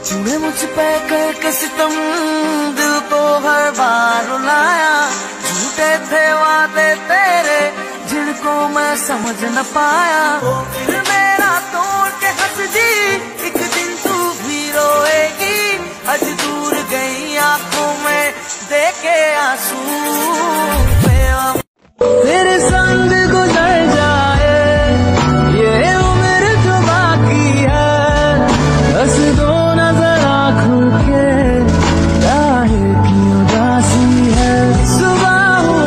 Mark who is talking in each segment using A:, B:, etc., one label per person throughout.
A: तूने मुझ पे करके सितम दिल को हर बार रुलाया। झूठे थे वादे तेरे जिनको मैं समझ न पाया। फिर मेरा तोड़ के हंस दी, एक दिन तू भी रोएगी। आज दूर गई आंखों में देखे आंसू। तेरे संग गुजर जाए ये उम्र जो बाकी है। हंस दो नजर आँखों के काहे की उदासी है। सुबह हूँ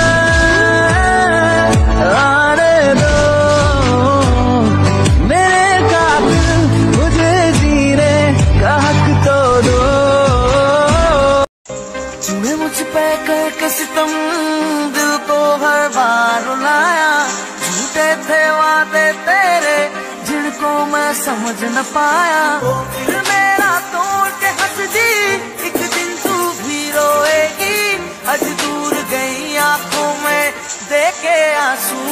A: मैं आने दो मेरे काबिल, मुझे जीने का हक तो दो। तूने मुझ पे करके सितम दिल को हर बार रुलाया। झूठे थे वादे तेरे जिनको मैं समझ न पाया। फिर मेरा तोड़ के हंस दी, एक दिन तू भी रोएगी। आज दूर गई आंखों में देखे आंसू।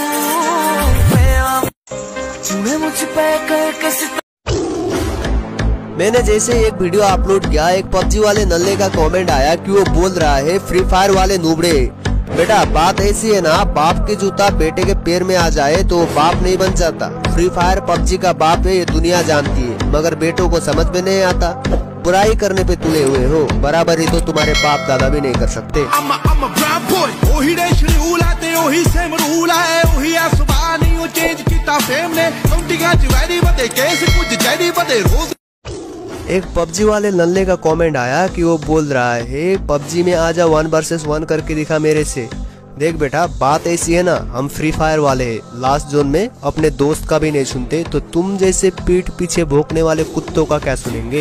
A: तूने मुझ पे करके सितम।
B: मैंने जैसे एक वीडियो अपलोड किया, एक पबजी वाले नल्ले का कमेंट आया कि वो बोल रहा है फ्री फायर वाले नूबड़े। बेटा बात ऐसी है ना, बाप के जूता बेटे के पैर में आ जाए तो बाप नहीं बन जाता। फ्री फायर पबजी का बाप है, ये दुनिया जानती है, मगर बेटों को समझ में नहीं आता। बुराई करने पे तुले हुए हो, बराबर ही तो तुम्हारे बाप दादा भी नहीं कर सकते। एक पबजी वाले नल्ले का कमेंट आया कि वो बोल रहा है पबजी में आजा 1 वर्सेस 1 करके दिखा मेरे से। देख बेटा बात ऐसी है ना, हम फ्री फायर वाले हैं, लास्ट जोन में अपने दोस्त का भी नहीं सुनते, तो तुम जैसे पीठ पीछे भौंकने वाले कुत्तों का क्या सुनेंगे।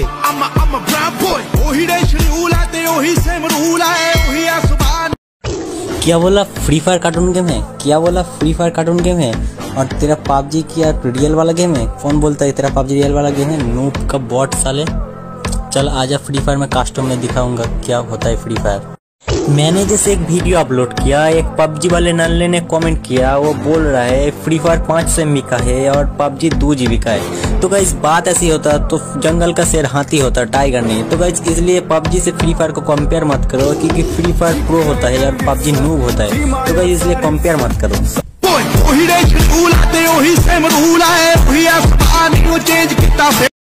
C: क्या बोला फ्री फायर कार्टून गेम है, क्या बोला फ्री फायर कार्टून गेम है, और तेरा पबजी क्या रियल वाला गेम है। कौन बोलता है तेरा पबजी रियल वाला गेम है, नूब का बॉट साले। चल आजा फ्री फायर में कास्टम में दिखाऊंगा क्या होता है फ्री फायर। मैंने जैसे एक वीडियो अपलोड किया, एक पबजी वाले नल्ले ने कमेंट किया, वो बोल रहा है फ्री फायर 500 MB का है और पबजी 2 GB का है। तो गाइस बात ऐसी होता तो जंगल का शेर हाथी होता, टाइगर नहीं। तो गाइस इसलिए पबजी से फ्री फायर को कंपेयर मत करो, क्योंकि फ्री फायर प्रो होता है और पबजी नूब होता है। तो गाइस इसलिए कंपेयर मत करो।